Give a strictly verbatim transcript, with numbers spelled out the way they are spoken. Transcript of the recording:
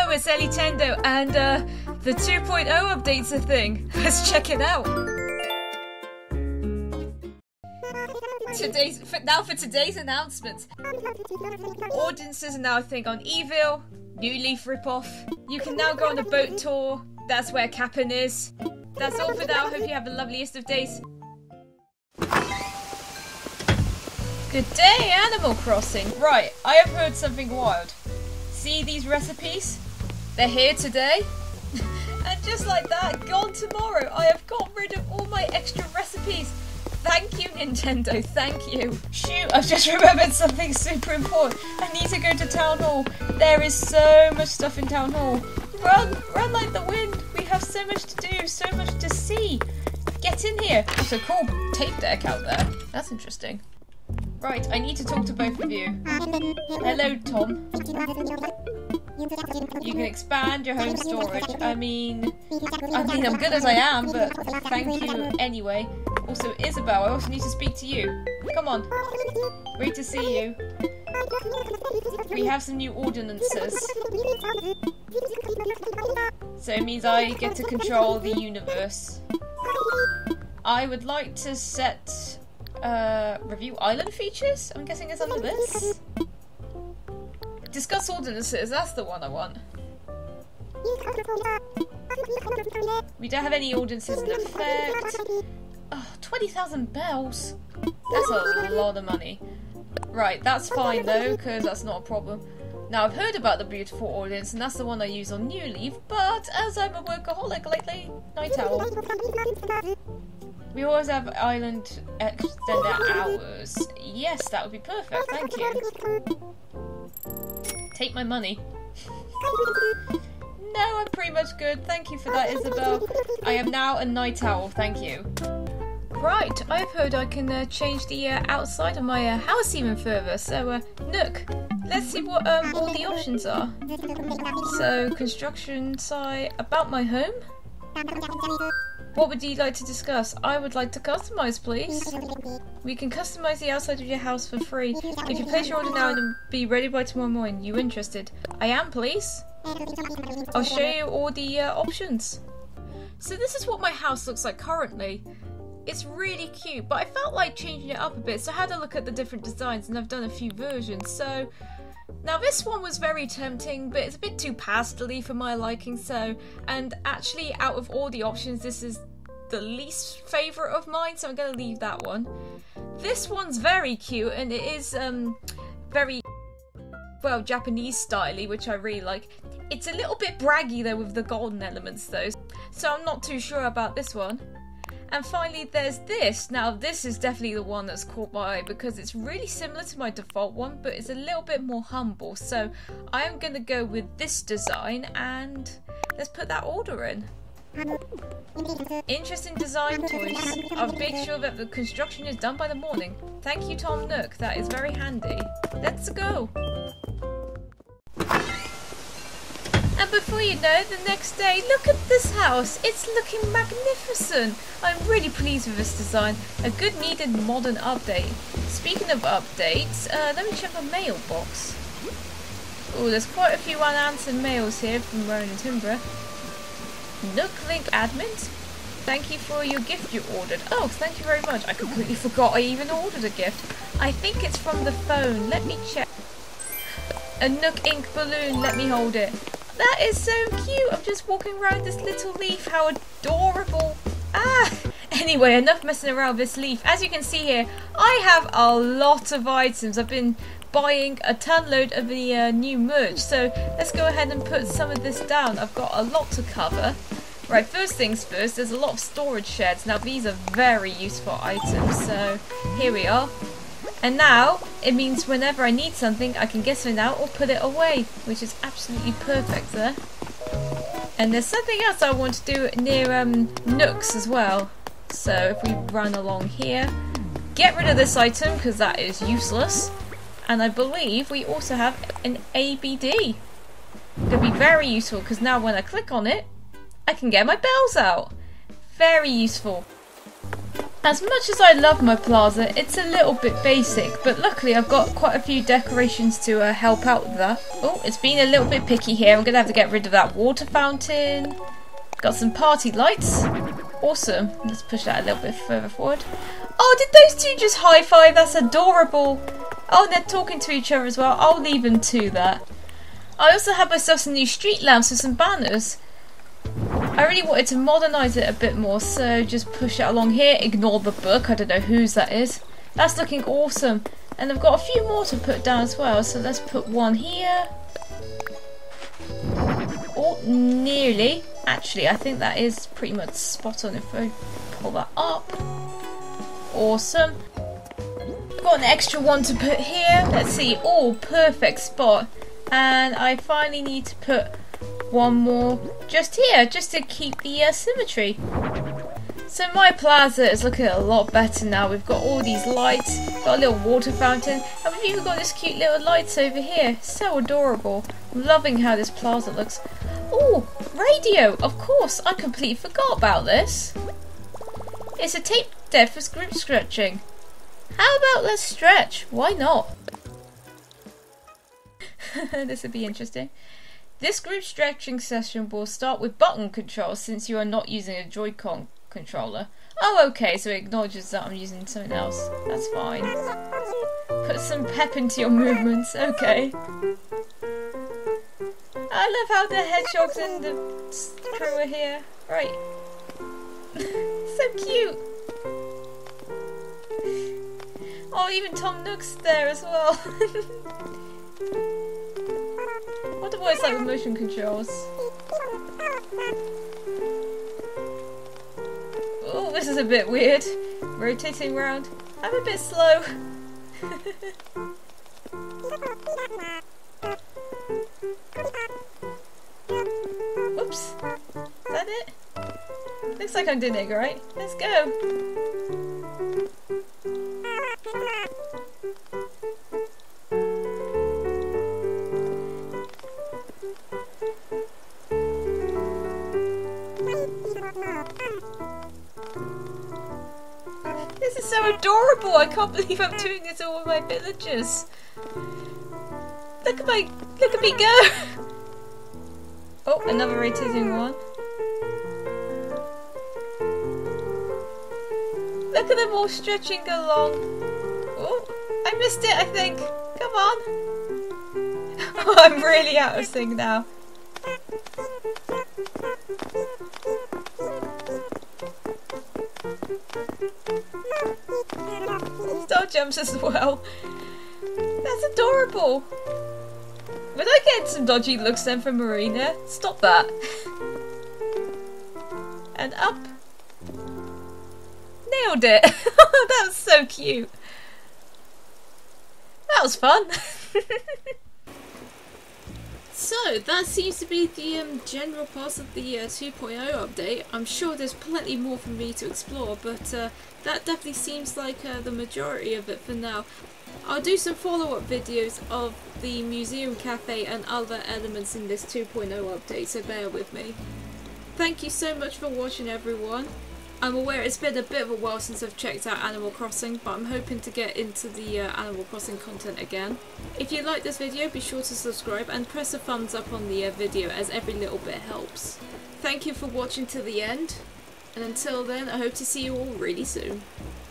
Hello, it's Elitendo, and uh, the two point oh update's a thing. Let's check it out. Today's for, now for today's announcement. Audiences are now a thing on Evil. New Leaf ripoff. You can now go on a boat tour. That's where Cap'n is. That's all for now. Hope you have the loveliest of days. Good day, Animal Crossing. Right, I have heard something wild. See these recipes? They're here today. And just like that, gone tomorrow. I have got rid of all my extra recipes. Thank you, Nintendo. Thank you. Shoot, I've just remembered something super important. I need to go to Town Hall. There is so much stuff in Town Hall. Run, run like the wind. We have so much to do, so much to see. Get in here. There's a cool tape deck out there. That's interesting. Right, I need to talk to both of you. Hello, Tom. You can expand your home storage. I mean, I mean, I'm good as I am, but thank you anyway. Also, Isabel, I also need to speak to you. Come on. Great to see you. We have some new ordinances. So it means I get to control the universe. I would like to set... Uh, review island features? I'm guessing it's under this. Discuss ordinances, that's the one I want. We don't have any ordinances in effect. Oh, twenty thousand bells? That's a lot of money. Right, that's fine though, because that's not a problem. Now, I've heard about the beautiful ordinance, and that's the one I use on New Leaf, but as I'm a workaholic lately, night owl. We always have island extended hours. Yes, that would be perfect, thank you. Take my money. No, I'm pretty much good. Thank you for that, Isabel. I am now a night owl, thank you. Right, I've heard I can uh, change the uh, outside of my uh, house even further. So, uh, Nook, let's see what um, all the options are. So, construction site, about my home. What would you like to discuss? I would like to customize, please. We can customize the outside of your house for free. If you place your order now and be ready by tomorrow morning, you interested? I am, please. I'll show you all the uh, options. So this is what my house looks like currently. It's really cute, but I felt like changing it up a bit, so I had a look at the different designs and I've done a few versions. So now this one was very tempting, but it's a bit too pastel-y for my liking, so, and actually out of all the options, this is the least favourite of mine, so I'm going to leave that one. This one's very cute, and it is um, very, well, Japanese style-y, which I really like. It's a little bit braggy though with the golden elements though, so I'm not too sure about this one. And finally there's this. Now this is definitely the one that's caught my eye because it's really similar to my default one, but it's a little bit more humble. So I am going to go with this design and let's put that order in. Interesting design choice. I'll make sure that the construction is done by the morning. Thank you, Tom Nook. That is very handy. Let's go. And before you know, the next day, look at this house. It's looking magnificent. I'm really pleased with this design. A good needed modern update. Speaking of updates, uh, let me check my mailbox. Oh, there's quite a few unanswered mails here from Rowan and Timbra. Nooklink admins, thank you for your gift you ordered. Oh, thank you very much. I completely forgot I even ordered a gift. I think it's from the phone. Let me check. A Nook ink balloon. Let me hold it. That is so cute. I'm just walking around this little leaf. How adorable. Ah! Anyway, enough messing around with this leaf. As you can see here, I have a lot of items. I've been buying a ton load of the uh, new merch. So let's go ahead and put some of this down. I've got a lot to cover. Right, first things first, there's a lot of storage sheds. Now these are very useful items. So here we are. And now, it means whenever I need something, I can get something out or put it away, which is absolutely perfect there. And there's something else I want to do near um, Nooks as well. So if we run along here, get rid of this item because that is useless. And I believe we also have an A B D. It'll be very useful because now when I click on it, I can get my bells out. Very useful. As much as I love my plaza, it's a little bit basic, but luckily I've got quite a few decorations to uh, help out with that. Oh, it's been a little bit picky here. I'm going to have to get rid of that water fountain. Got some party lights. Awesome. Let's push that a little bit further forward. Oh, did those two just high five? That's adorable. Oh, and they're talking to each other as well. I'll leave them to that. I also have myself some new street lamps with some banners. I really wanted to modernise it a bit more, so just push it along here. Ignore the book, I don't know whose that is. That's looking awesome. And I've got a few more to put down as well, so let's put one here. Oh, nearly. Actually, I think that is pretty much spot on if I pull that up. Awesome. I've got an extra one to put here. Let's see. Oh, perfect spot. And I finally need to put one more just here, just to keep the uh, symmetry. So my plaza is looking a lot better now. We've got all these lights, got a little water fountain, and we've even got this cute little lights over here. So adorable. I'm loving how this plaza looks. Oh, radio! Of course, I completely forgot about this. It's a tape deck for group stretching. How about let's stretch? Why not? This would be interesting. This group stretching session will start with button control since you are not using a Joy-Con controller. Oh, okay, so it acknowledges that I'm using something else. That's fine. Put some pep into your movements. Okay. I love how the hedgehogs and the crew are here. Right. So cute. Oh, even Tom Nook's there as well. I wonder what it's like with motion controls. Oh, this is a bit weird. Rotating around. I'm a bit slow. Whoops. Is that it? Looks like I'm doing it right. Let's go. This is so adorable! I can't believe I'm doing this all with my villagers. Look at my, look at me go! Oh, another rotating one. Look at them all stretching along. Oh, I missed it, I think. Come on. Oh, I'm really out of sync now. Star jumps as well. That's adorable. Would I get some dodgy looks then from Marina? Stop that. And up. Nailed it. That was so cute. That was fun. So that seems to be the um, general part of the uh, two point oh update. I'm sure there's plenty more for me to explore, but uh, that definitely seems like uh, the majority of it for now. I'll do some follow-up videos of the museum cafe and other elements in this two point oh update, so bear with me. Thank you so much for watching, everyone. I'm aware it's been a bit of a while since I've checked out Animal Crossing, but I'm hoping to get into the uh, Animal Crossing content again. If you like this video, be sure to subscribe and press a thumbs up on the uh, video, as every little bit helps. Thank you for watching to the end, and until then, I hope to see you all really soon.